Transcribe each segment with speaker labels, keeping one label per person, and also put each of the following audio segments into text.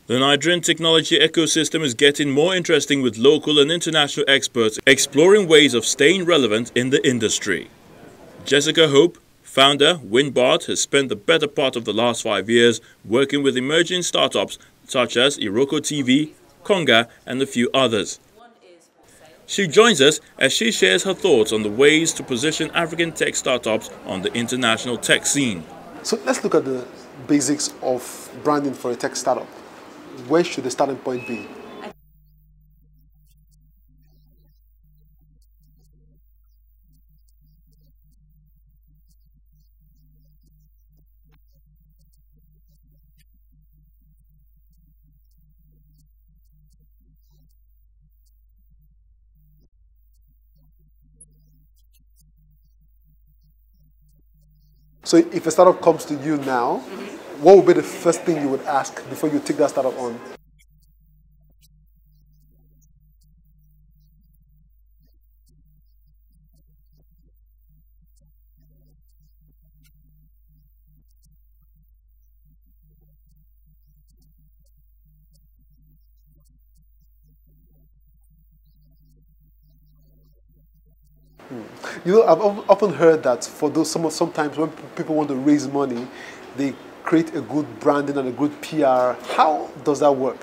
Speaker 1: The Nigerian technology ecosystem is getting more interesting with local and international experts exploring ways of staying relevant in the industry. Jessica Hope, founder, Winbart, has spent the better part of the last 5 years working with emerging startups such as Iroko TV, Konga and a few others. She joins us as she shares her thoughts on the ways to position African tech startups on the international tech scene.
Speaker 2: So let's look at the basics of branding for a tech startup. Where should the starting point be? So if a startup comes to you now, what would be the first thing you would ask before you take that startup on? You know, I've often heard that for those sometimes when people want to raise money, they create a good branding and a good PR. How does that work?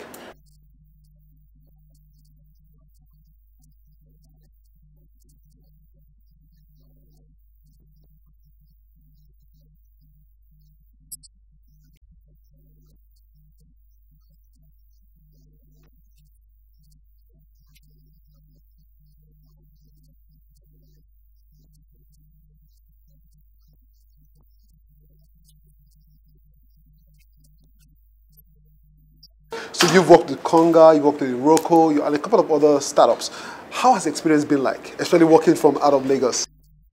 Speaker 2: So you've worked with Konga, you've worked with Iroko, and a couple of other startups. How has the experience been like, especially working from out of Lagos?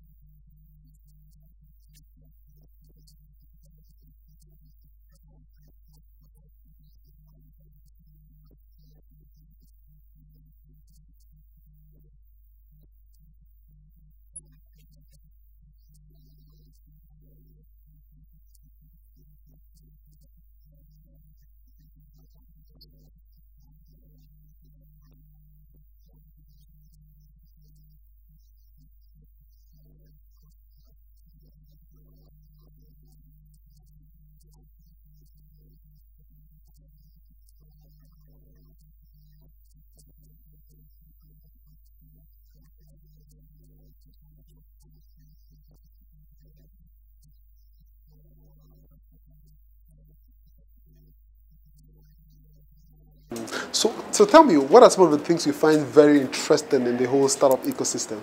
Speaker 2: So tell me, what are some of the things you find very interesting in the whole startup ecosystem?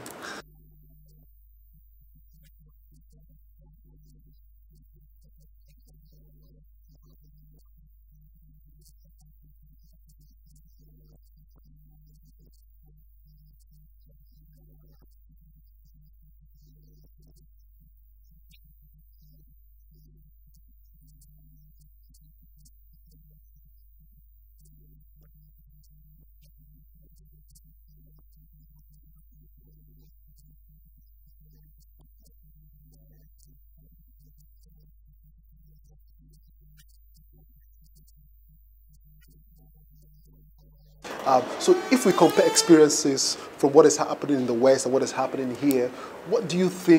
Speaker 2: So if we compare experiences from what is happening in the West and what is happening here, what do you think